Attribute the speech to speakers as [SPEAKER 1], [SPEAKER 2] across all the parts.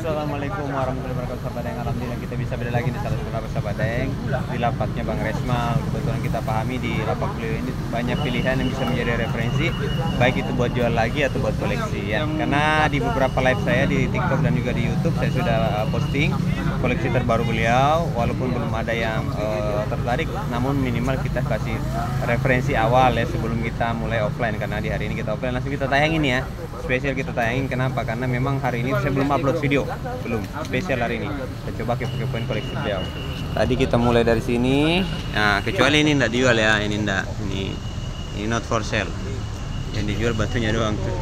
[SPEAKER 1] Assalamualaikum warahmatullahi wabarakatuh, sahabat Daeng. Alhamdulillah kita bisa berada lagi di salah satu lapak sahabat Daeng di lapaknya Bang Resmal. Kebetulan kita pahami di lapak beliau ini banyak pilihan yang bisa menjadi referensi, baik itu buat jual lagi atau buat koleksi ya. Karena di beberapa live saya di TikTok dan juga di YouTube saya sudah posting koleksi terbaru beliau, walaupun belum ada yang tertarik, namun minimal kita kasih referensi awal ya sebelum kita mulai offline. Karena di hari ini kita offline, langsung kita tayangin ya, spesial kita tayangin. Kenapa? Karena memang hari ini saya belum upload video, belum spesial hari ini. Kita coba kepo-kepoin koleksi beliau. Tadi kita mulai dari sini. Nah, kecuali ini enggak dijual ya, ini enggak. Ini not for sale. Yang dijual batunya doang tuh.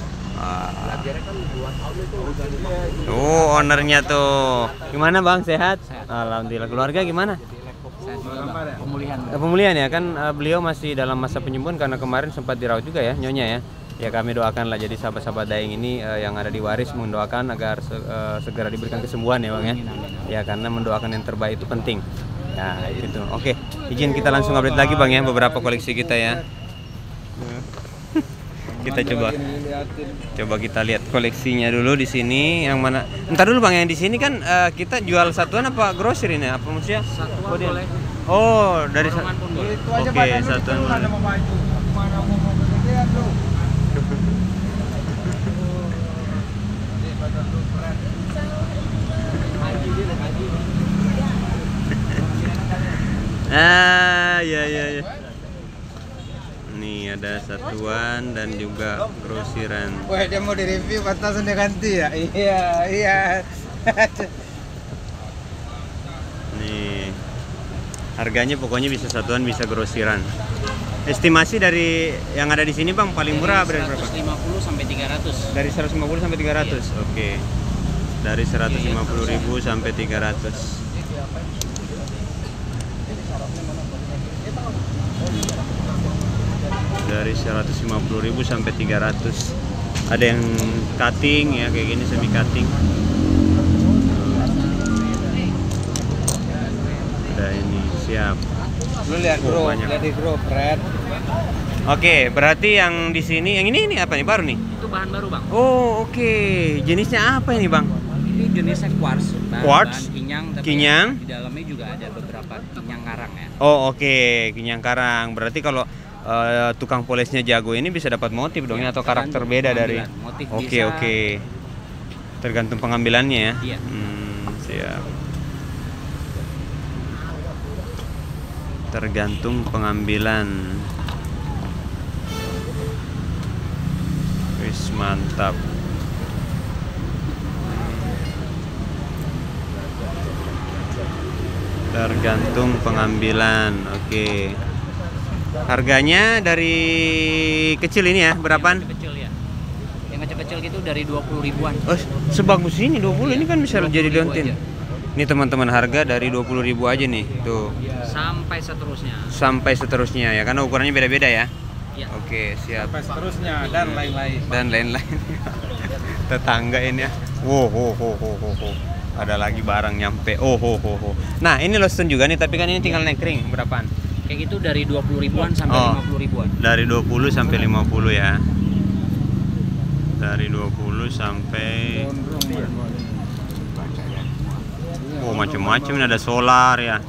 [SPEAKER 1] Oh, ownernya tuh. Gimana Bang, sehat? Alhamdulillah. Keluarga gimana? Pemulihan ya kan, beliau masih dalam masa penyembuhan karena kemarin sempat dirawat juga ya Nyonya ya. Ya kami doakanlah, jadi sahabat-sahabat Daeng ini yang ada di Waris mendoakan agar segera diberikan kesembuhan ya Bang ya. Ya karena mendoakan yang terbaik itu penting. Ya itu. Oke, izin kita langsung update lagi Bang ya beberapa koleksi kita ya. Kita coba kita lihat koleksinya dulu di sini. Yang mana? Entar dulu Bang, yang di sini kan kita jual satuan apa grocery ini? Apa maksudnya? Satuan boleh. Oh, dari oke, satuan. Ya. Nih ada satuan dan juga grosiran.
[SPEAKER 2] Wah, dia mau direview batasan dia ganti ya? Iya.
[SPEAKER 1] Nih. Harganya pokoknya bisa satuan, bisa grosiran. Estimasi dari yang ada di sini Bang paling murah berapa?
[SPEAKER 3] 150 sampai 300.
[SPEAKER 1] Dari 150 sampai 300. Iya. Oke. Dari 150.000 sampai 300. Dari 150.000 sampai 300. Ada yang cutting ya, kayak gini semi cutting. Ada ini siap.
[SPEAKER 2] Lu lihat bro, lihat di bro, Fred.
[SPEAKER 1] Oke, berarti yang di sini, yang ini apa nih, baru nih?
[SPEAKER 3] Itu bahan baru Bang.
[SPEAKER 1] Oh oke, jenisnya apa ini Bang?
[SPEAKER 3] Ini jenisnya quartz.
[SPEAKER 1] Quartz?
[SPEAKER 3] Bahan
[SPEAKER 1] Kinyang.
[SPEAKER 3] Di dalamnya juga ada beberapa kinyang karang ya.
[SPEAKER 1] Oh oke, kinyang karang. Berarti kalau tukang polisnya jago ini bisa dapat motif dong ya, atau karakter beda dari
[SPEAKER 3] motif.
[SPEAKER 1] Oke. Tergantung pengambilannya ya.
[SPEAKER 3] Iya.
[SPEAKER 1] Siap. Tergantung pengambilan. Wis mantap. Tergantung pengambilan. Oke. Harganya dari kecil ini ya, berapaan?
[SPEAKER 3] Kecil ya. Yang kecil-kecil gitu dari 20 ribuan.
[SPEAKER 1] Oh, sebagus ini 20 ini kan bisa jadi liontin.
[SPEAKER 3] Aja.
[SPEAKER 1] Ini teman-teman, harga dari 20.000 aja nih. Tuh.
[SPEAKER 3] Sampai seterusnya.
[SPEAKER 1] Sampai seterusnya ya, karena ukurannya beda-beda ya.
[SPEAKER 3] Iya.
[SPEAKER 1] Oke, siap.
[SPEAKER 2] Sampai seterusnya dan lain-lain.
[SPEAKER 1] Dan lain-lain. Tetangga ini ya. Wow. Ada lagi barang nyampe. Nah, ini Lostun juga nih, tapi kan ini tinggal nekring. Berapaan?
[SPEAKER 3] Kayak gitu dari 20 ribuan sampai 50 ribuan.
[SPEAKER 1] Dari 20 sampai 50 ya. Dari 20 sampai macam-macam, ini ada solar ya.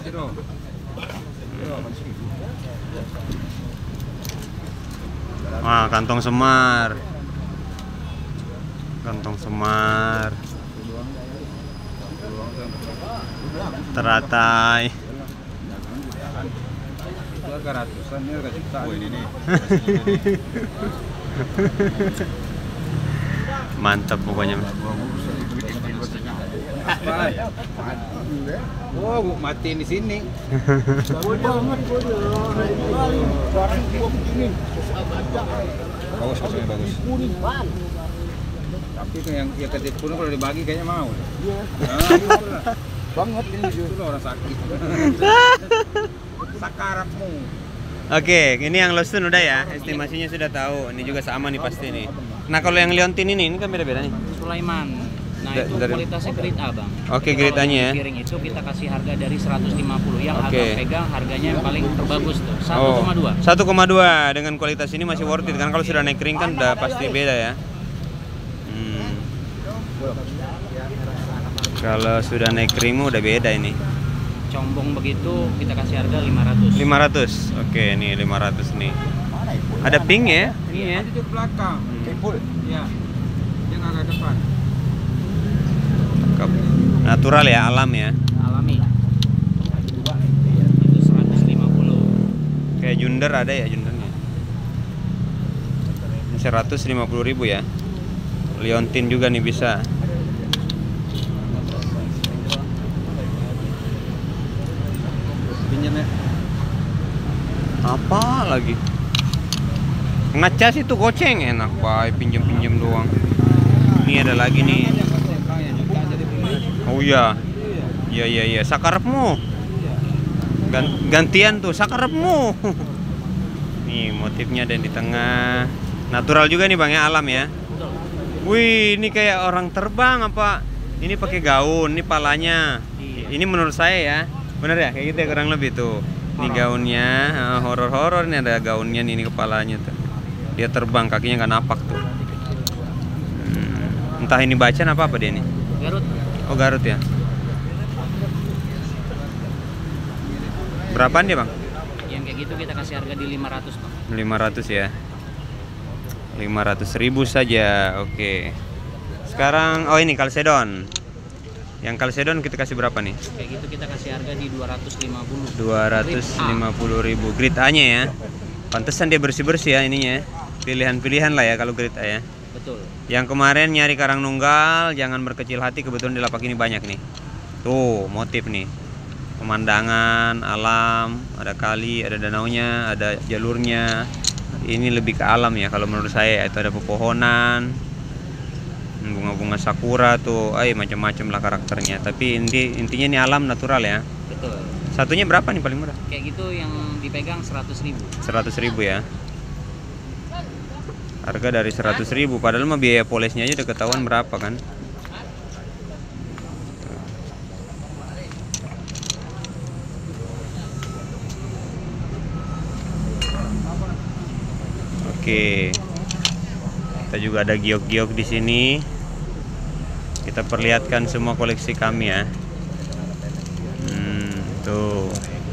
[SPEAKER 1] Kantong semar. Teratai.
[SPEAKER 2] Itu harga ratusan, ini harga jutaan. Oh, ini nih.
[SPEAKER 1] Mantap pokoknya.
[SPEAKER 2] Oh, matiin di sini. Bagus, hasilnya bagus. Tapi itu yang ketipu kalau dibagi kayaknya mau. Banget ini justru orang sakit. Sakarapmu.
[SPEAKER 1] Oke, ini yang Lostun udah ya, estimasinya sudah tahu. Ini juga sama nih pasti nih. Nah kalau yang liontin ini kan beda-beda nih.
[SPEAKER 3] Sulaiman. Nah itu kualitasnya grade A Bang.
[SPEAKER 1] Oke, grade A-nya ya.
[SPEAKER 3] Piring itu kita kasih harga dari 150. Yang
[SPEAKER 1] Oke.
[SPEAKER 3] Abang pegang harganya yang paling terbagus tuh 1,2.
[SPEAKER 1] 1,2 dengan kualitas ini masih worth it kan, kalau sudah naik ring kan udah pasti beda ya. Kalau sudah naik Rimo udah beda ini.
[SPEAKER 3] Combong begitu kita kasih harga 500.
[SPEAKER 1] 500. Oke, nih 500 nih. Ada pink ya? Ini ya.
[SPEAKER 2] Itu di belakang. Kepul. Ya. Dia nggak ke depan.
[SPEAKER 1] Cakep. Natural ya, alam ya.
[SPEAKER 3] Alami. Itu 150.
[SPEAKER 1] Kayak Junder ada ya Jundernya. Ini 150.000 ya. Leontin juga nih bisa.
[SPEAKER 2] Pinjam ya.
[SPEAKER 1] Apa lagi? Ngecas itu goceng enak pak, pinjam-pinjam doang. Ini ada lagi nih. Oh iya. Iya. Sakarepmu. Gantian tuh sakarepmu. Nih motifnya ada di tengah. Natural juga nih bang ya, alam ya. Wih, ini kayak orang terbang apa? Ini pakai gaun, ini palanya. Ini menurut saya ya. Bener ya, kayak gitu ya kurang lebih tuh. Ini gaunnya, horor-horor nih ada gaunnya nih, ini kepalanya tuh. Dia terbang, kakinya nggak napak tuh. Entah ini bacan apa dia nih?
[SPEAKER 3] Garut.
[SPEAKER 1] Oh Garut ya. Berapaan dia bang?
[SPEAKER 3] Yang kayak gitu kita kasih harga di 500 bang.
[SPEAKER 1] 500 ya. 500.000 saja. Oke. Sekarang oh ini Calcedon. Yang Calcedon kita kasih berapa nih?
[SPEAKER 3] Kayak gitu kita kasih harga di 250.
[SPEAKER 1] 250.000. Grade A-nya ya. Pantesan dia bersih-bersih ya ininya. Pilihan-pilihan lah ya kalau grade A ya.
[SPEAKER 3] Betul.
[SPEAKER 1] Yang kemarin nyari karang nunggal, jangan berkecil hati, kebetulan di lapak ini banyak nih. Tuh, motif nih. Pemandangan, alam, ada kali, ada danaunya, ada jalurnya. Ini lebih ke alam ya kalau menurut saya, itu ada pepohonan, bunga-bunga sakura tuh, macam-macam lah karakternya. Tapi intinya ini alam natural ya.
[SPEAKER 3] Betul.
[SPEAKER 1] Satunya berapa nih paling murah?
[SPEAKER 3] Kayak gitu yang dipegang 100.000.
[SPEAKER 1] 100.000 ya. Harga dari 100.000, padahal mah biaya polesnya aja udah ketahuan berapa kan. Oke. Kita juga ada giok-giok di sini. Kita perlihatkan semua koleksi kami ya. Tuh.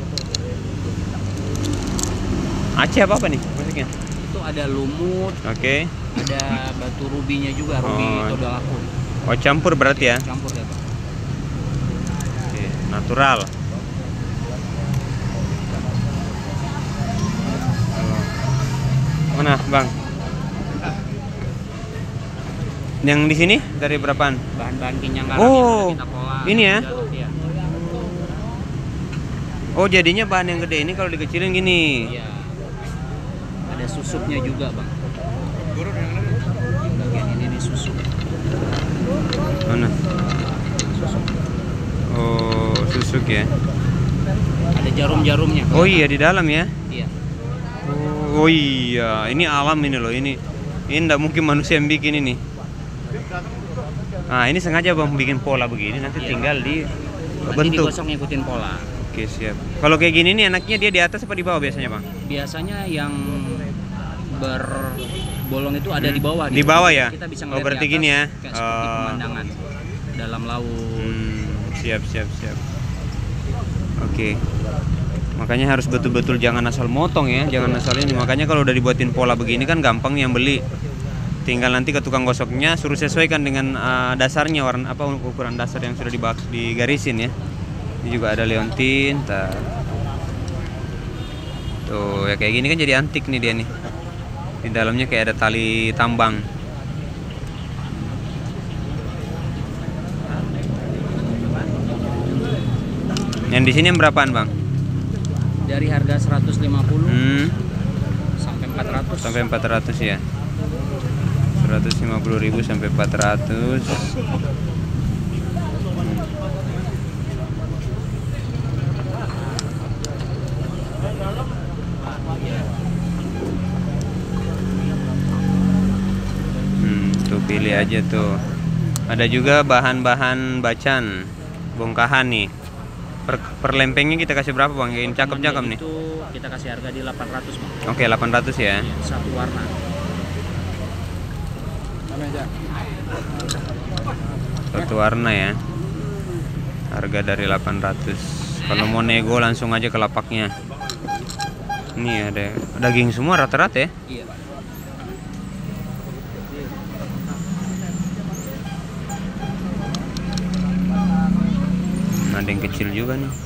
[SPEAKER 1] Aceh apa nih musiknya?
[SPEAKER 3] Itu ada lumut.
[SPEAKER 1] Oke.
[SPEAKER 3] Ada batu rubinya juga, rubi todolaku.
[SPEAKER 1] Oh campur berarti ya?
[SPEAKER 3] Campur ya bang.
[SPEAKER 1] Oke, natural. Mana bang? Yang di sini dari berapaan?
[SPEAKER 3] Bahan-bahan kinyang garam
[SPEAKER 1] Oh,
[SPEAKER 3] yang udah kita pola.
[SPEAKER 1] ini ya?
[SPEAKER 3] Iya.
[SPEAKER 1] Oh jadinya bahan yang gede ini kalau dikecilin gini.
[SPEAKER 3] Iya. Ada susupnya juga bang. Yang bagian ini nih susuk.
[SPEAKER 1] Mana?
[SPEAKER 3] Susuk.
[SPEAKER 1] Oh susuk ya.
[SPEAKER 3] Ada jarum-jarumnya.
[SPEAKER 1] Oh iya di dalam ya.
[SPEAKER 3] Iya.
[SPEAKER 1] Oh iya, ini alam ini loh ini. Ini nggak mungkin manusia yang bikin ini. Nah ini sengaja bang bikin pola begini, nanti
[SPEAKER 3] Iya.
[SPEAKER 1] tinggal di
[SPEAKER 3] Nanti
[SPEAKER 1] bentuk.
[SPEAKER 3] digosok ngikutin pola.
[SPEAKER 1] Oke siap. Kalau kayak gini nih enaknya dia di atas apa di bawah biasanya bang?
[SPEAKER 3] Biasanya yang berbolong itu ada di bawah.
[SPEAKER 1] Di bawah ya?
[SPEAKER 3] Kita bisa
[SPEAKER 1] Oh,
[SPEAKER 3] ngeliat
[SPEAKER 1] berarti
[SPEAKER 3] di atas,
[SPEAKER 1] gini ya?
[SPEAKER 3] kayak seperti pemandangan dalam laut.
[SPEAKER 1] Siap. Oke. Makanya harus betul-betul jangan asal motong ya, jangan asal ini. Makanya kalau udah dibuatin pola begini kan gampang yang beli. Tinggal nanti ke tukang gosoknya suruh sesuaikan dengan dasarnya warna apa ukuran dasar yang sudah digarisin ya. Ini juga ada leontin. Tuh ya kayak gini kan jadi antik nih dia nih. Di dalamnya kayak ada tali tambang. Yang di sini yang berapaan bang?
[SPEAKER 3] Dari harga 150 sampai 400.
[SPEAKER 1] Sampai 400 ya. 150.000 sampai 400. Tuh pilih aja tuh. Ada juga bahan-bahan bacan bongkahan nih. Per lempengnya kita kasih berapa bang? Ini cakep-cakep nih.
[SPEAKER 3] Itu kita kasih harga di 800 bang.
[SPEAKER 1] Oke 800 ya.
[SPEAKER 3] Satu warna.
[SPEAKER 1] Satu warna ya. Harga dari 800. Kalau mau nego langsung aja ke lapaknya. Ini ada daging semua rata-rata ya.
[SPEAKER 3] Iya.
[SPEAKER 1] Ada yang kecil juga nih.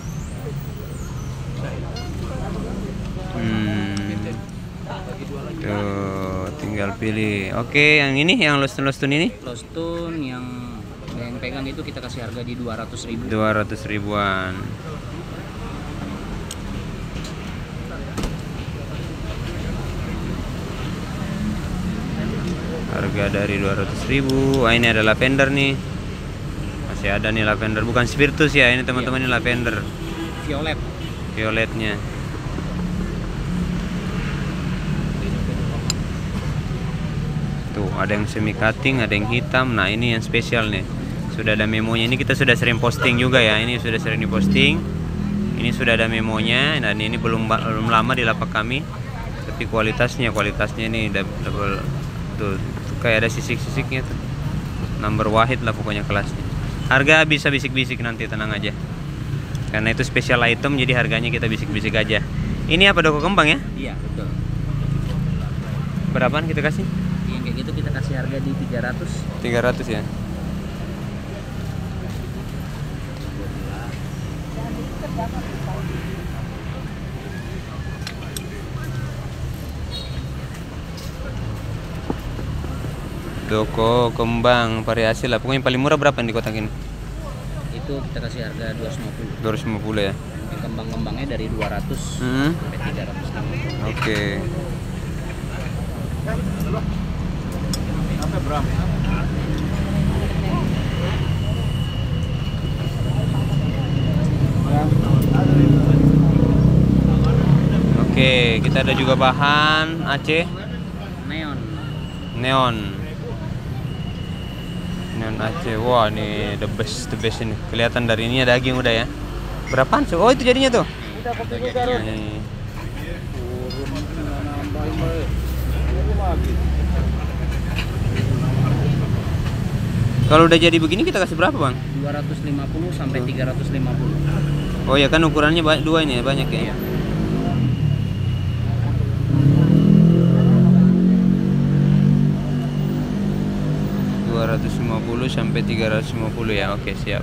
[SPEAKER 1] Tuh, tinggal pilih. Oke, yang ini, yang lostun ini
[SPEAKER 3] Lostun yang pegang itu kita kasih harga di 200.000.
[SPEAKER 1] 200 ribuan. Harga dari 200.000. Wah, ini ada lavender nih. Masih ada nih lavender, bukan spiritus ya ini teman-teman, ini lavender.
[SPEAKER 3] Violet.
[SPEAKER 1] Violetnya. Tuh, ada yang semi cutting, ada yang hitam. Nah, ini yang spesial nih. Sudah ada memonya. Ini kita sudah sering posting juga ya. Ini sudah sering diposting. Ini sudah ada memonya dan ini belum lama di lapak kami. Tapi kualitasnya ini double tuh, kayak ada sisik-sisiknya tuh. Number wahid lah pokoknya kelasnya. Harga bisa bisik-bisik nanti, tenang aja. Karena itu special item, jadi harganya kita bisik-bisik aja. Ini apa, doko kembang ya?
[SPEAKER 3] Iya, betul.
[SPEAKER 1] Berapaan kita kasih?
[SPEAKER 3] Yang kayak gitu kita kasih harga di 300.
[SPEAKER 1] 300 ya. Doko kembang variasi lah. Pokoknya yang paling murah berapa di kotak ini?
[SPEAKER 3] Itu kita kasih harga 250.
[SPEAKER 1] 250 ya.
[SPEAKER 3] Yang kembang-kembangnya dari 200 sampai 350.
[SPEAKER 1] Oke. Oke, kita ada juga bahan Aceh
[SPEAKER 3] Neon.
[SPEAKER 1] neon. Neon Aceh. Wah, ini the best ini. Kelihatan dari ini ada daging udah ya. Berapaan? Oh, itu jadinya tuh. Nih. Kalau udah jadi begini kita kasih berapa, Bang?
[SPEAKER 3] 250 sampai 350.
[SPEAKER 1] Oh ya kan ukurannya dua ini ya, banyak ya.
[SPEAKER 3] Iya.
[SPEAKER 1] $250 sampai 350 ya. Oke, siap.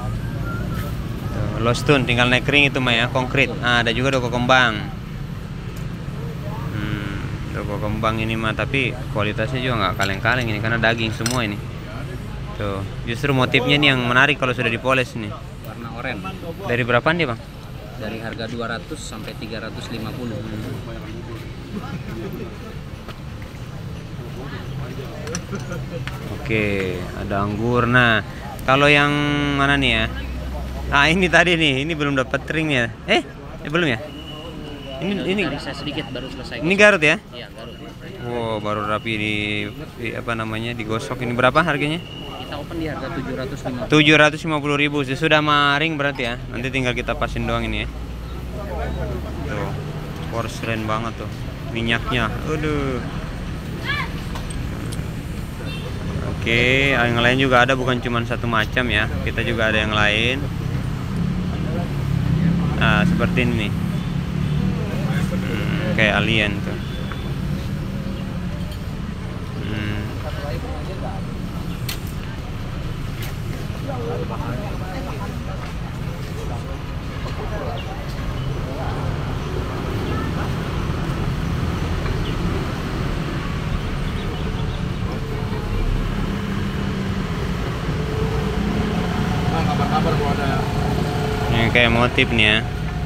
[SPEAKER 1] Tuh, lostun tinggal naik ring itu mah ya, konkret. Nah, ada juga doko kembang. Doko kembang ini mah, tapi kualitasnya juga nggak kaleng-kaleng ini karena daging semua ini. Tuh, justru motifnya nih yang menarik kalau sudah dipoles nih.
[SPEAKER 3] Warna oranye.
[SPEAKER 1] Dari berapaan dia, Bang?
[SPEAKER 3] Dari harga 200 sampai 350.
[SPEAKER 1] Oke, ada anggur. Nah, kalau yang mana nih ya? Ah, ini tadi nih, ini belum dapat ringnya. Belum ya? Ini
[SPEAKER 3] Saya sedikit baru selesai.
[SPEAKER 1] ini Garut ya?
[SPEAKER 3] Iya, Garut.
[SPEAKER 1] Wow, baru rapi di apa namanya, digosok. Ini berapa harganya?
[SPEAKER 3] Kita open di harga 750.
[SPEAKER 1] 750.000. Sudah maring berarti ya. Nanti tinggal kita pasin doang ini ya. Tuh, porselen banget tuh. Minyaknya. Aduh. Oke, yang lain juga ada, bukan cuma satu macam ya. Kita juga ada yang lain. Nah, seperti ini nih. Kayak alien tuh. Ini kayak motif nih ya.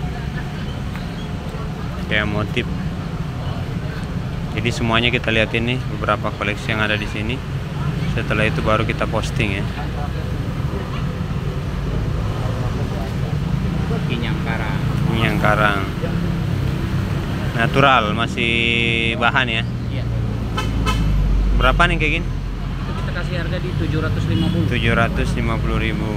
[SPEAKER 1] Kayak motif. Jadi semuanya kita lihat ini beberapa koleksi yang ada di sini. Setelah itu baru kita posting ya. Inyang karang. Natural, masih bahan ya.
[SPEAKER 3] Iya.
[SPEAKER 1] Berapa nih kayak gini?
[SPEAKER 3] Itu kita kasih harga di 750.
[SPEAKER 1] 750.000.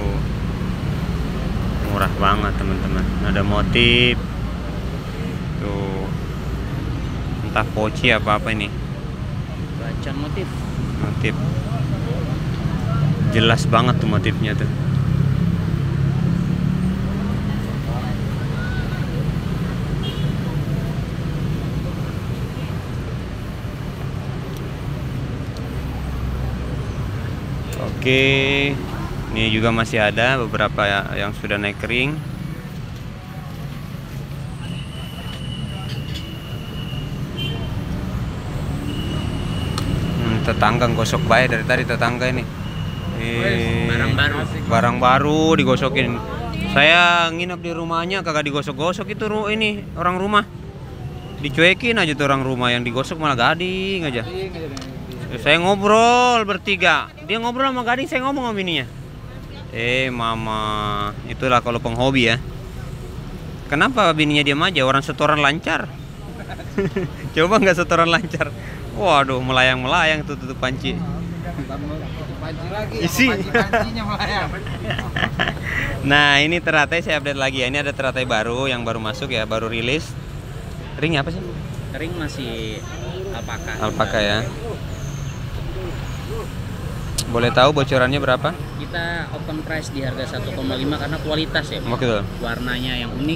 [SPEAKER 1] Murah banget teman-teman. Ada motif. Tuh. Entah poci apa ini.
[SPEAKER 3] Bacan motif.
[SPEAKER 1] Motif. Jelas banget tuh motifnya tuh. Oke, ini juga masih ada beberapa yang sudah naik kering. Tetangga gosok baik dari tadi tetangga ini. Barang baru digosokin. Saya nginep di rumahnya kagak digosok-gosok itu ini orang rumah. Dicuekin aja tuh orang rumah, yang digosok malah gading aja. Saya ngobrol bertiga, dia ngobrol sama gading, saya ngomong sama bininya. Mama, itulah kalau penghobi ya. Kenapa bininya diam aja? Orang setoran lancar. Coba nggak setoran lancar. Waduh, melayang-melayang tutup panci.
[SPEAKER 2] Panci lagi.
[SPEAKER 1] Isi.
[SPEAKER 2] Pancinya melayang.
[SPEAKER 1] Nah, ini teratai saya update lagi ya. Ini ada teratai baru yang baru masuk ya, baru rilis. Ring apa sih?
[SPEAKER 3] Ring masih alpaka.
[SPEAKER 1] Alpaka ya. Boleh tahu bocorannya berapa?
[SPEAKER 3] Kita open price di harga 1,5 karena kualitas ya.
[SPEAKER 1] Betul.
[SPEAKER 3] Warnanya yang unik.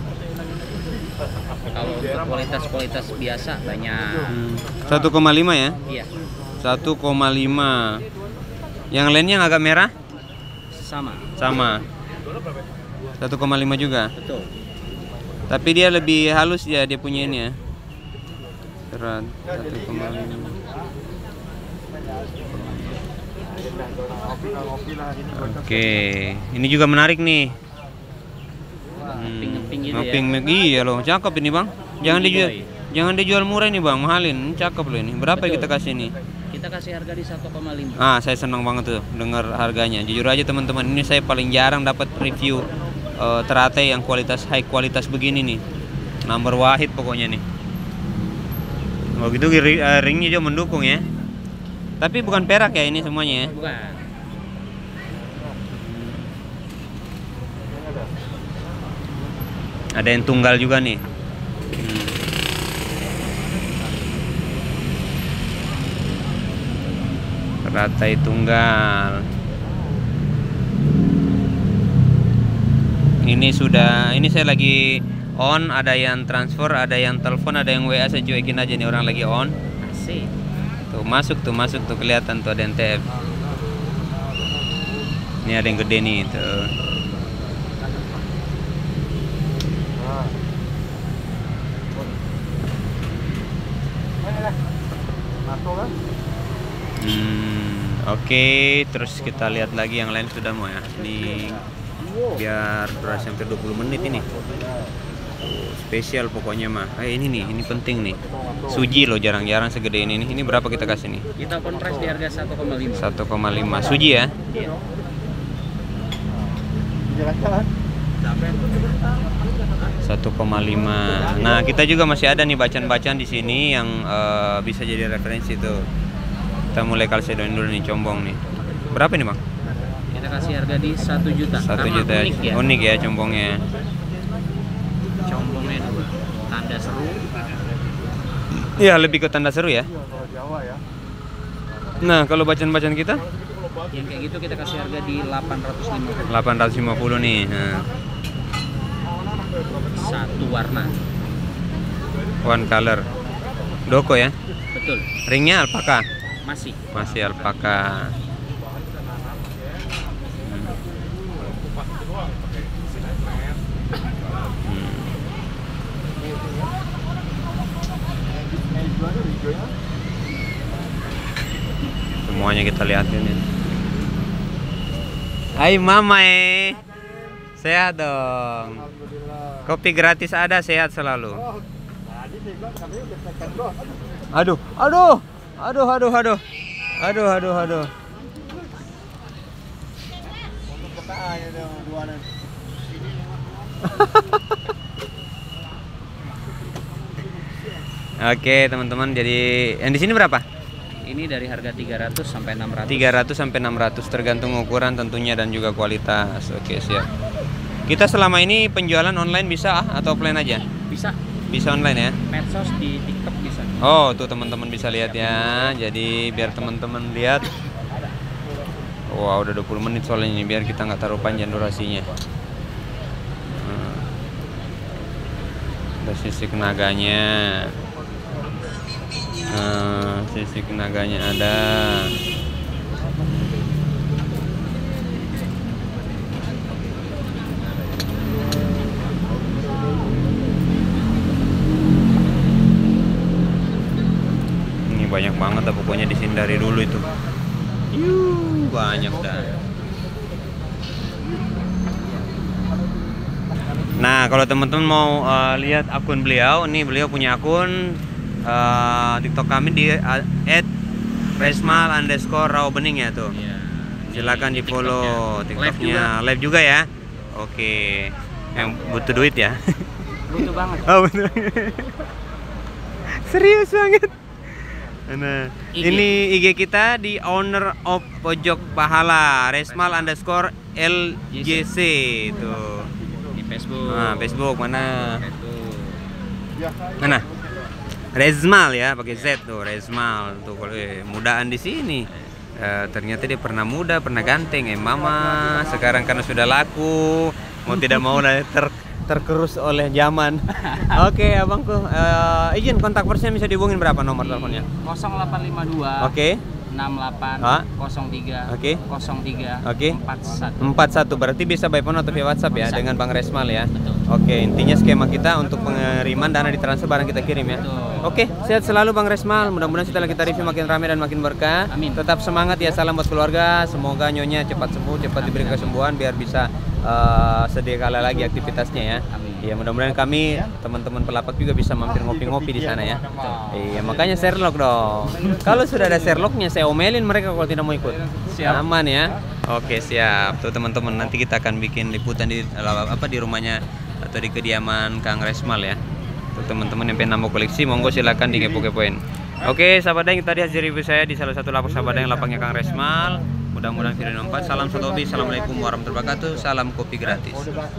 [SPEAKER 3] Kalau untuk kualitas biasa banyak.
[SPEAKER 1] 1,5 ya?
[SPEAKER 3] Iya.
[SPEAKER 1] 1,5. Yang lainnya yang agak merah?
[SPEAKER 3] Sama.
[SPEAKER 1] 1,5 juga.
[SPEAKER 3] Betul.
[SPEAKER 1] Tapi dia lebih halus ya, dia punya ini ya. Berat 1,5. Oke, ini juga menarik nih.
[SPEAKER 3] Ngeping gitu
[SPEAKER 1] Ngeping,
[SPEAKER 3] ya.
[SPEAKER 1] iya loh, cakep ini bang. Jangan dijual murah ini bang, mahalin. Cakep loh ini. Berapa
[SPEAKER 3] Betul.
[SPEAKER 1] kita kasih ini?
[SPEAKER 3] Kita kasih harga di 1,5.
[SPEAKER 1] Saya senang banget tuh dengar harganya. Jujur aja teman-teman, ini saya paling jarang dapat review teratai yang high kualitas begini nih. Number wahid pokoknya nih. Oh gitu, ringnya juga mendukung ya. Tapi bukan perak ya ini semuanya ya.
[SPEAKER 3] Bukan.
[SPEAKER 1] Ada yang tunggal juga nih. Teratai tunggal. Ini saya lagi on, ada yang transfer, ada yang telepon, ada yang WA, saya cuekin aja nih orang lagi on.
[SPEAKER 3] Asik.
[SPEAKER 1] Tuh masuk tuh kelihatan tuh ada yang TF. Ini ada yang gede nih tuh. Oke, terus kita lihat lagi yang lain sudah mau ya. Ini biar durasi hampir 20 menit ini. Spesial pokoknya mah. Ini nih, ini penting nih. Suji loh, jarang-jarang segede ini nih. Ini berapa kita kasih nih?
[SPEAKER 3] Kita open price di harga 1,5.
[SPEAKER 1] 1,5. Suji ya?
[SPEAKER 3] Iya.
[SPEAKER 2] Jalan-jalan.
[SPEAKER 1] 1,5. Nah, kita juga masih ada nih bacaan-bacaan di sini yang bisa jadi referensi tuh. Kita mulai kalsedoin dulu nih, combong nih. Berapa ini, Bang?
[SPEAKER 3] Kita kasih harga di 1 juta.
[SPEAKER 1] 1
[SPEAKER 3] Karena
[SPEAKER 1] juta.
[SPEAKER 3] unik ya.
[SPEAKER 1] Unik ya combongnya.
[SPEAKER 3] Combongnya 2. Tanda seru.
[SPEAKER 1] Iya, lebih ke tanda seru ya.
[SPEAKER 2] Jawa ya.
[SPEAKER 1] Nah, kalau bacaan-bacaan kita
[SPEAKER 3] Yang kayak gitu kita kasih harga di 850.
[SPEAKER 1] 850 nih. Nah.
[SPEAKER 3] Satu warna.
[SPEAKER 1] One color. Doko ya.
[SPEAKER 3] Betul.
[SPEAKER 1] Ringnya alpaka.
[SPEAKER 3] Masih
[SPEAKER 1] Alpaka. Semuanya kita lihatin ya. Hai mama sehat dong. Kopi gratis ada, sehat selalu. Aduh. Oke teman-teman, jadi yang di sini berapa?
[SPEAKER 3] Ini dari harga 300 sampai 600.
[SPEAKER 1] 300 sampai 600 tergantung ukuran tentunya dan juga kualitas. Oke, siap. Kita selama ini penjualan online bisa atau offline aja?
[SPEAKER 3] Bisa.
[SPEAKER 1] Bisa online ya?
[SPEAKER 3] Medsos di TikTok bisa.
[SPEAKER 1] Oh, tuh teman-teman bisa lihat ya. Jadi biar teman-teman lihat. Wah, udah 20 menit soalnya ini, biar kita nggak taruh panjang durasinya. Ada sisik naganya. Sisik naganya ada. banyak banget lah pokoknya di sini dari dulu itu. Banyak dah. Nah, kalau teman-teman mau lihat akun beliau, nih beliau punya akun TikTok kami di @resmal_rawabening ya tuh.
[SPEAKER 3] Iya.
[SPEAKER 1] Silakan di follow TikToknya.
[SPEAKER 3] Live
[SPEAKER 1] Live juga ya. Oke. Yang butuh duit ya.
[SPEAKER 3] Butuh banget.
[SPEAKER 1] Oh bener. Serius banget. Nah,
[SPEAKER 3] IG.
[SPEAKER 1] ini IG kita di owner of pojok pahala resmal_LJC tuh.
[SPEAKER 3] Di Facebook.
[SPEAKER 1] Nah, Facebook mana?
[SPEAKER 3] Facebook.
[SPEAKER 1] Mana? Resmal ya, pakai Z tuh, Resmal tuh. Kalau mudaan di sini. Ternyata dia pernah muda, pernah ganteng, mama. Sekarang karena sudah laku, mau tidak mau terkerus oleh zaman. Oke, abangku. Izin kontak person bisa dihubungin berapa nomor teleponnya?
[SPEAKER 3] 0852
[SPEAKER 1] Oke.
[SPEAKER 3] 68
[SPEAKER 1] Ah.
[SPEAKER 3] 03
[SPEAKER 1] Oke.
[SPEAKER 3] 03
[SPEAKER 1] Oke.
[SPEAKER 3] 41.
[SPEAKER 1] 41 berarti bisa by phone atau via WhatsApp ya
[SPEAKER 3] Bisa.
[SPEAKER 1] dengan Bang Resmal ya.
[SPEAKER 3] Betul.
[SPEAKER 1] Oke, intinya skema kita untuk pengiriman dana ditransfer barang kita kirim ya.
[SPEAKER 3] Betul.
[SPEAKER 1] Oke, sehat selalu Bang Resmal. Mudah-mudahan setelah kita review makin ramai dan makin berkah.
[SPEAKER 3] Amin.
[SPEAKER 1] Tetap semangat ya, salam buat keluarga. Semoga nyonya cepat sembuh, cepat diberi kesembuhan biar bisa sedia kala lagi aktivitasnya ya.
[SPEAKER 3] Amin.
[SPEAKER 1] Iya, mudah-mudahan kami teman-teman pelapak juga bisa mampir ngopi-ngopi di sana ya. Iya, makanya Sherlock dong. Kalau sudah ada Sherlocknya saya omelin mereka kalau tidak mau ikut.
[SPEAKER 3] Siap.
[SPEAKER 1] Aman ya. Oke, siap. Tuh teman-teman, nanti kita akan bikin liputan di di rumahnya atau di kediaman Kang Resmal ya. Untuk teman-teman yang pengen nambah koleksi, monggo silakan dikepo-kepoin. Oke, sahabat Daeng, tadi hasil review saya di salah satu lapak sahabat Daeng lapaknya Kang Resmal. Mudah-mudahan video bermanfaat. Salam satu hobi. Assalamualaikum warahmatullahi wabarakatuh. Salam kopi gratis.